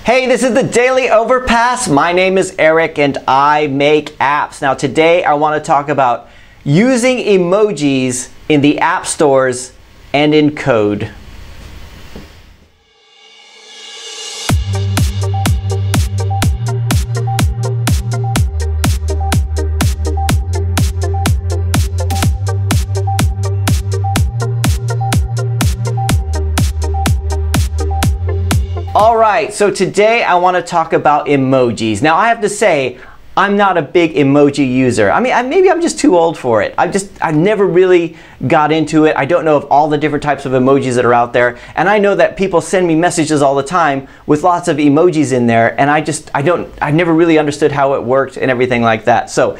Hey, this is the Daily Overpass. My name is Eric and I make apps. Now today I want to talk about using emojis in the app stores and in code. Alright, so today I want to talk about emojis. Now I have to say, I'm not a big emoji user. I mean, maybe I'm just too old for it. I never really got into it. I don't know of all the different types of emojis that are out there. And I know that people send me messages all the time with lots of emojis in there. And I never really understood how it worked and everything like that. So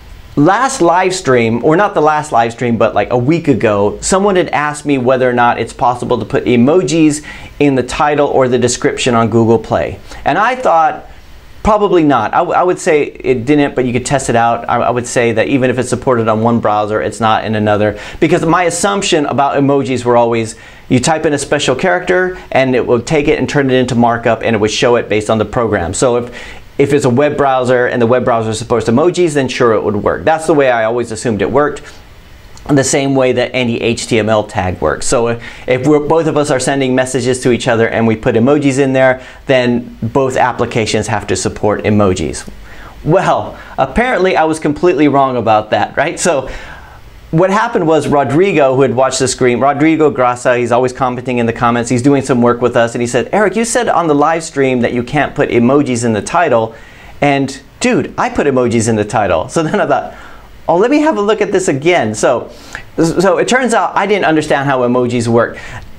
last live stream, or not the last live stream, but like a week ago, someone had asked me whether or not it's possible to put emojis in the title or the description on Google Play. And I thought, probably not. I would say it didn't, but you could test it out. I would say that even if it's supported on one browser, it's not in another. Because my assumption about emojis were always, you type in a special character and it will take it and turn it into markup and it would show it based on the program. So if it's a web browser and the web browser supports emojis, then sure it would work. That's the way I always assumed it worked. The same way that any HTML tag works. So if both of us are sending messages to each other and we put emojis in there, then both applications have to support emojis. Well, apparently I was completely wrong about that, right? So what happened was Rodrigo, who had watched the screen, Rodrigo Grasa, he's always commenting in the comments, he's doing some work with us, and he said, Eric, you said on the live stream that you can't put emojis in the title, and dude, I put emojis in the title. So then I thought, oh, let me have a look at this again. So it turns out I didn't understand how emojis work.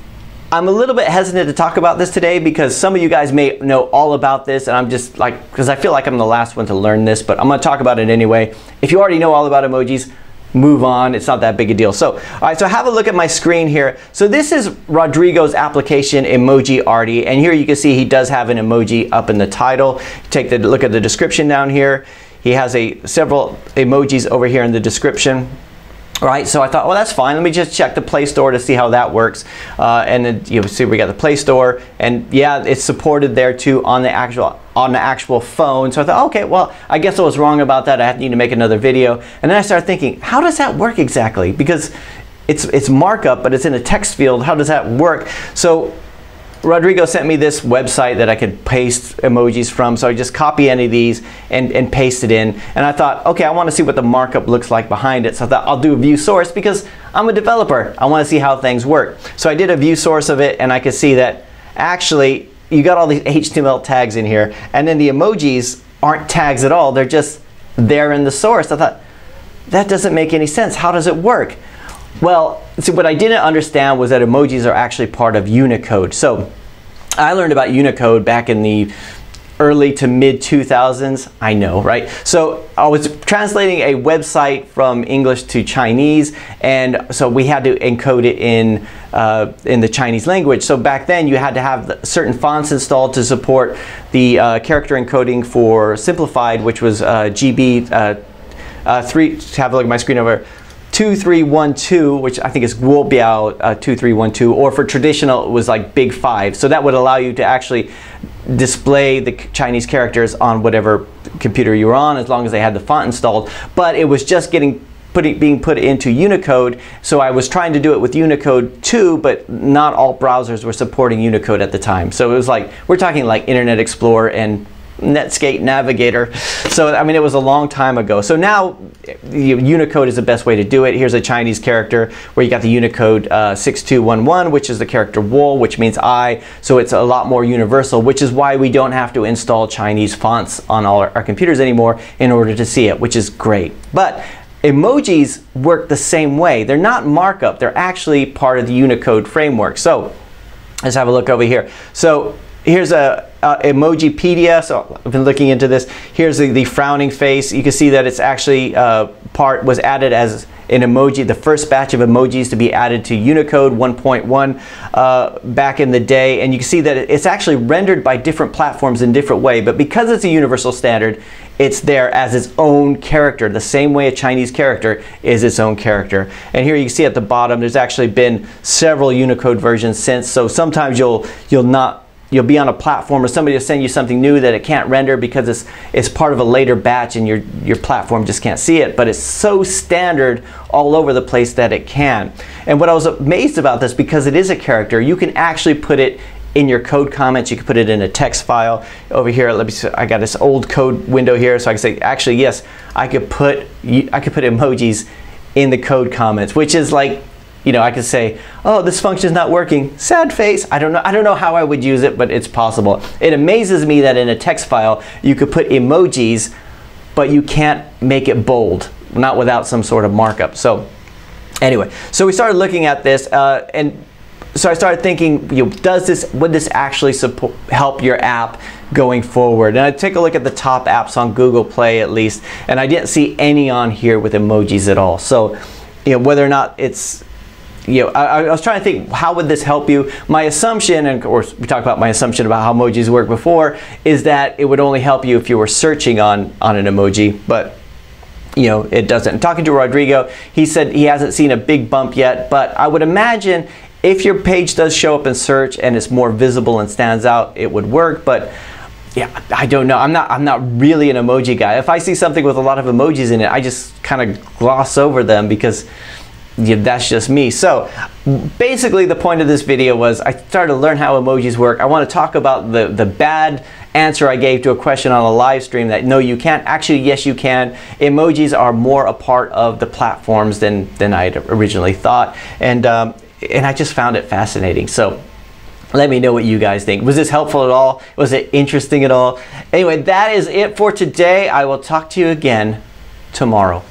I'm a little bit hesitant to talk about this today because some of you guys may know all about this, and I'm just like, because I feel like I'm the last one to learn this, but I'm going to talk about it anyway. If you already know all about emojis, move on. It's not that big a deal. So, all right, so have a look at my screen here. So this is Rodrigo's application, Emoji Arty, and here you can see he does have an emoji up in the title. Take a look at the description down here. He has several emojis over here in the description. All right, so I thought, well, that's fine. Let me just check the Play Store to see how that works. And then you see we got the Play Store, and yeah, it's supported there too on the actual phone. So I thought, okay, well, I guess I was wrong about that. I need to make another video. And then I started thinking, how does that work exactly? Because it's markup, but it's in a text field. How does that work? So Rodrigo sent me this website that I could paste emojis from, so I just copy any of these and paste it in. And I thought, okay, I want to see what the markup looks like behind it, so I thought I'll do a view source because I'm a developer. I want to see how things work. So I did a view source of it, and I could see that actually you got all these HTML tags in here, and then the emojis aren't tags at all. They're just there in the source. I thought, that doesn't make any sense. How does it work? Well, see, what I didn't understand was that emojis are actually part of Unicode. So I learned about Unicode back in the early to mid 2000s. I know, right? So I was translating a website from English to Chinese, and so we had to encode it in the Chinese language. So back then you had to have certain fonts installed to support the character encoding for simplified, which was GB 3. Have a look at my screen over. 2312, which I think is Guobiao 2312, or for traditional it was like Big 5. So that would allow you to actually display the Chinese characters on whatever computer you were on, as long as they had the font installed. But it was just being put into Unicode, so I was trying to do it with Unicode too, but not all browsers were supporting Unicode at the time. So it was like, we're talking like Internet Explorer and Netscape Navigator. So I mean, it was a long time ago. So now Unicode is the best way to do it. Here's a Chinese character where you got the Unicode 6211, which is the character wool, which means I. So it's a lot more universal, which is why we don't have to install Chinese fonts on all our computers anymore in order to see it, which is great. But emojis work the same way. They're not markup. They're actually part of the Unicode framework. So let's have a look over here. So here's a Emojipedia. So I've been looking into this. Here's the frowning face. You can see that it's actually was added as an emoji, the first batch of emojis to be added to Unicode 1.1 back in the day. And you can see that it's actually rendered by different platforms in different way, but because it's a universal standard, it's there as its own character, the same way a Chinese character is its own character. And here you can see at the bottom, there's actually been several Unicode versions since. So sometimes you'll not you'll be on a platform or somebody will send you something new that it can't render because it's part of a later batch and your platform just can't see it, but it's so standard all over the place that it can. And what I was amazed about this, because it is a character, you can actually put it in your code comments, you can put it in a text file. Over here, let me see, I got this old code window here, so I can say, actually, yes, I could put emojis in the code comments, which is like, you know, I could say, oh, this function is not working, sad face. I don't know how I would use it, but it's possible. It amazes me that in a text file you could put emojis, but you can't make it bold, not without some sort of markup. So anyway, so we started looking at this, and so I started thinking, you know, would this actually help your app going forward? And I take a look at the top apps on Google Play at least, and I didn't see any on here with emojis at all. So, you know, whether or not it's, you know, I was trying to think, how would this help you? My assumption, and of course we talked about my assumption about how emojis work before, is that it would only help you if you were searching on an emoji, but you know, it doesn't. And talking to Rodrigo, he said he hasn't seen a big bump yet, but I would imagine if your page does show up in search and it's more visible and stands out, it would work. But yeah, I don't know. I'm not really an emoji guy. If I see something with a lot of emojis in it, I just kind of gloss over them because, yeah, that's just me. So basically the point of this video was I started to learn how emojis work. I want to talk about the bad answer I gave to a question on a live stream that no, you can't. Actually, yes, you can. Emojis are more a part of the platforms than I had originally thought. And I just found it fascinating. So let me know what you guys think. Was this helpful at all? Was it interesting at all? Anyway, that is it for today. I will talk to you again tomorrow.